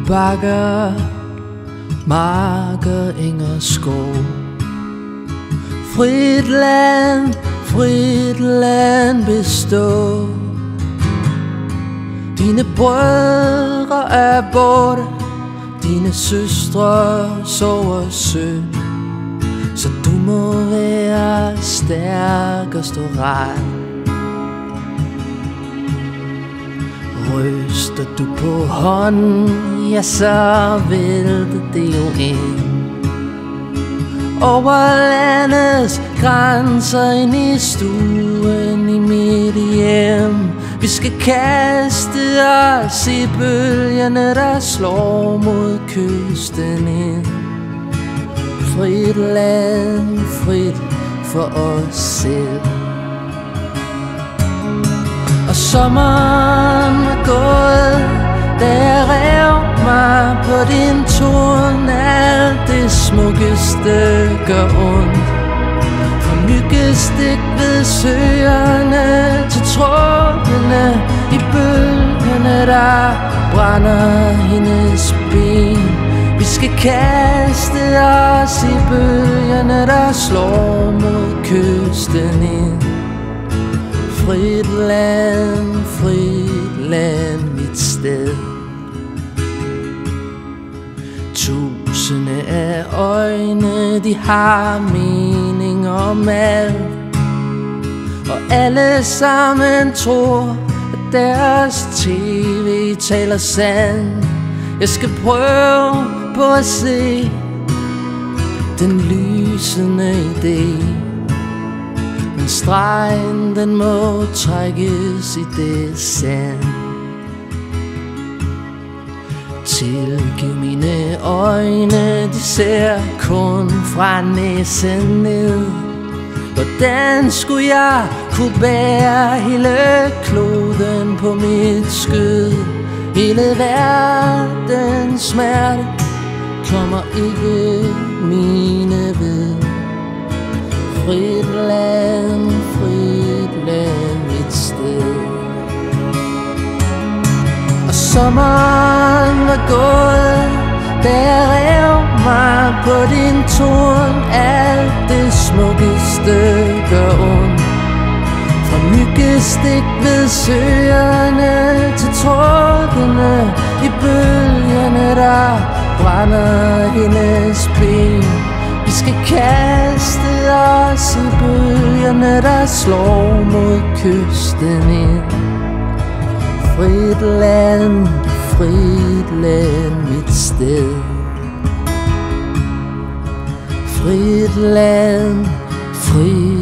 bakker, marker, enger, skov. Frit land består. Dine brødre er borte, dine søstre sover søn. Så du må være stærk og stå ret. Ryster du på hånden, ja, så vælter det jo ind. Over landets grænser, ind i stuen, i mit hjem. Vi skal kaste os i bølgerne, der slår mod kysten ind. Frit land, frit for os selv. Og sommeren er gået, da jeg rev mig på din torn. Alt det smukkeste gør ondt. Fra myggestik ved søerne til trådene i bølgerne, der brænder hendes ben. Vi skal kaste os i bølgerne, der slår mod kysten ind. Frit land, mit sted. Tusinde af øjne, de har mening om alt. Og alle sammen tror, at deres tv taler sandt. Jeg skal prøve på at se den lysende idé. Men stregen, den må trækkes i det sand. Tilgiv mine øjne, de ser kun fra næsen ned. Hvordan skulle jeg kunne bære hele kloden på mit skød? Hele verdens smerte kommer ikke mine ved. Frit land, mit sted. Og sommeren var gået, da jeg rev mig på din torn. Alt det smukkeste gør ondt. Fra myggestik ved søerne til trådene i bølgerne, der brænder hendes ben. Vi skal kaste os i bølgerne, der slår mod kysten ind. Frit land, mit sted. Frit land,